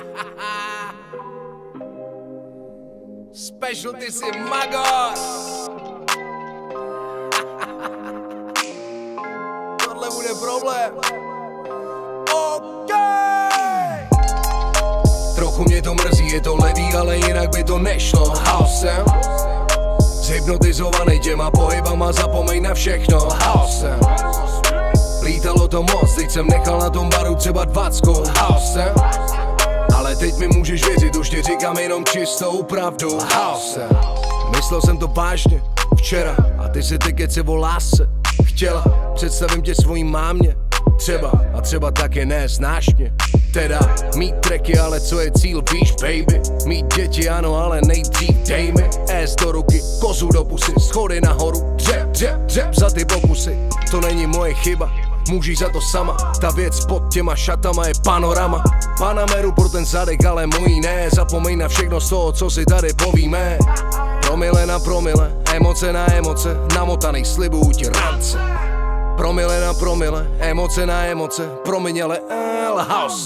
Special, ty jsi magor. Tohle bude problém. OK. Trochu mě to mrzí, je to levý, ale jinak by to nešlo. Haosem zhypnotizovaný těma pohybama, zapomeň na všechno. Haosem lítalo to moc, teď jsem nechal na tom baru třeba 20. Haosem, ale teď mi můžeš věřit, už ti říkám jenom čistou pravdu. Haosem, myslel jsem to vážně včera a ty si ty keci o lásce chtěla. Představím tě svojí mámě, třeba a třeba taky ne, znáš mě. Teda mít tracky, ale co je cíl, víš baby. Mít děti ano, ale nejdřív dej mi S do ruky, kozu do pusy, schody nahoru, dřep za ty pokusy. To není moje chyba, můžeš za to sama. Ta věc pod těma šatama je panorama. Panameru pro ten zadek, ale můj ne. Zapomeň na všechno z toho, co si tady povíme. Promile na promile, emoce na emoce, namotaný slibuju ti rance. Promile na promile, emoce na emoce, promiň ale house.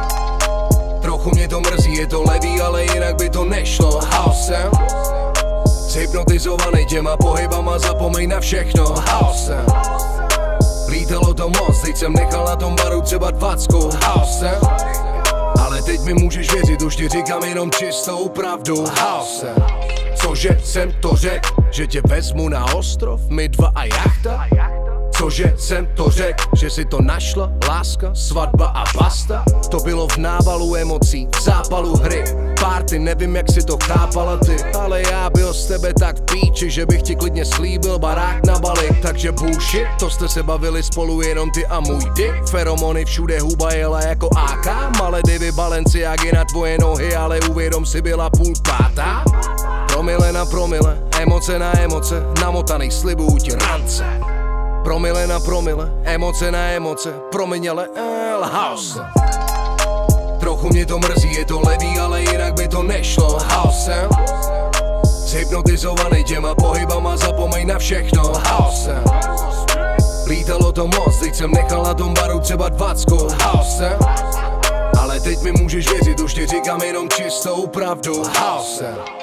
Trochu mě to mrzí, je to levý, ale jinak by to nešlo. Haosem zhypnotizovaný těma pohybama, zapomeň na všechno. Haosem lítalo to moc, teď jsem nechal na tom baru třeba 20. Haosem, ale teď mi můžeš věřit, už ti říkám jenom čistou pravdu. Haosem, cože jsem to řekl, že tě vezmu na ostrov, my dva a jachta. Cože jsem to řekl, že si to našla, láska, svatba a basta. To bylo v návalu emocí, v zápalu hry, party, nevím jak si to chápala ty. Ale já byl z tebe tak v píči, že bych ti klidně slíbil barák na Bali. Takže bullshit, to jste se bavili spolu jenom ty a můj dick. Feromony všude, huba jela jako AK. Maledivy, Balenciágy na tvoje nohy, ale uvědom si byla půl pátá. Promile na promile, emoce na emoce, namotaný slibuju ti rance. Promile na promile, emoce na emoce, promiň ale house. Trochu mě to mrzí, je to levý, ale jinak by to nešlo. Haosem zhypnotizovaný těma pohybama, zapomeň na všechno. Haosem lítalo to moc, teď jsem nechal na tom baru třeba 20. Haosem, ale teď mi můžeš věřit, už ti říkám jenom čistou pravdu. Haosem.